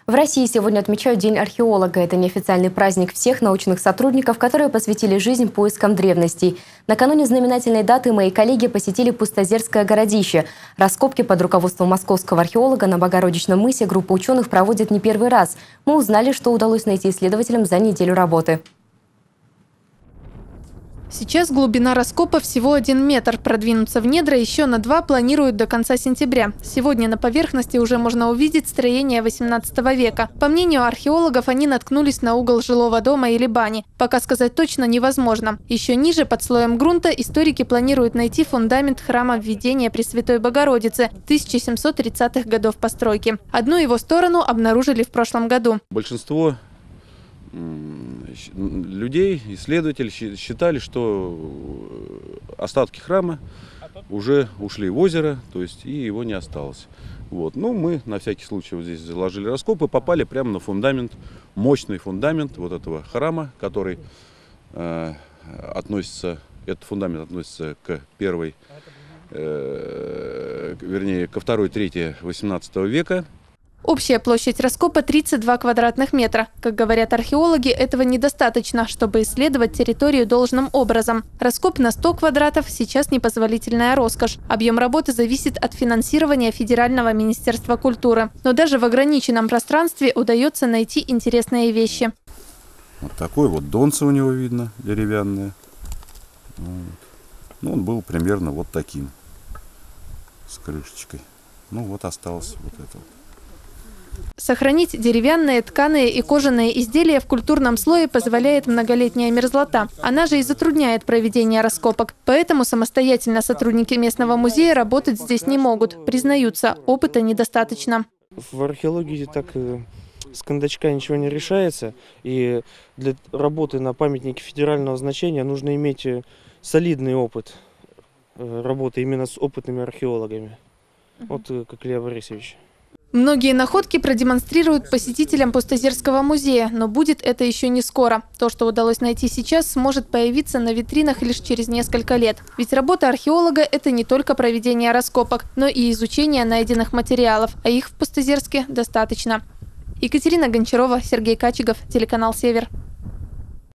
В России сегодня отмечают День археолога. Это неофициальный праздник всех научных сотрудников, которые посвятили жизнь поискам древностей. Накануне знаменательной даты мои коллеги посетили Пустозерское городище. Раскопки под руководством московского археолога на Богородичном мысе группа ученых проводит не первый раз. Мы узнали, что удалось найти исследователям за неделю работы. Сейчас глубина раскопа всего 1 метр. Продвинуться в недра еще на 2 планируют до конца сентября. Сегодня на поверхности уже можно увидеть строение 18 века. По мнению археологов, они наткнулись на угол жилого дома или бани. Пока сказать точно невозможно. Еще ниже, под слоем грунта, историки планируют найти фундамент храма Введения Пресвятой Богородицы 1730-х годов постройки. Одну его сторону обнаружили в прошлом году. Большинство людей, исследователей считали, что остатки храма уже ушли в озеро, то есть и его не осталось. Вот. Ну, мы на всякий случай вот здесь заложили раскоп и попали прямо на фундамент, мощный фундамент вот этого храма, который относится, этот фундамент относится к ко второй трети 18 века. Общая площадь раскопа 32 квадратных метра. Как говорят археологи, этого недостаточно, чтобы исследовать территорию должным образом. Раскоп на 100 квадратов сейчас непозволительная роскошь. Объем работы зависит от финансирования Федерального министерства культуры. Но даже в ограниченном пространстве удается найти интересные вещи. Вот такой вот донце у него видно, деревянное. Вот. Ну, он был примерно вот таким, с крышечкой. Ну вот осталось вот это. Сохранить деревянные, тканые и кожаные изделия в культурном слое позволяет многолетняя мерзлота. Она же и затрудняет проведение раскопок. Поэтому самостоятельно сотрудники местного музея работать здесь не могут. Признаются, опыта недостаточно. В археологии так с кондачка ничего не решается. И для работы на памятнике федерального значения нужно иметь солидный опыт работы именно с опытными археологами. Вот как Илья Борисович. Многие находки продемонстрируют посетителям Пустозерского музея, но будет это еще не скоро. То, что удалось найти сейчас, сможет появиться на витринах лишь через несколько лет. Ведь работа археолога – это не только проведение раскопок, но и изучение найденных материалов, а их в Пустозерске достаточно. Екатерина Гончарова, Сергей Качегов, телеканал «Север».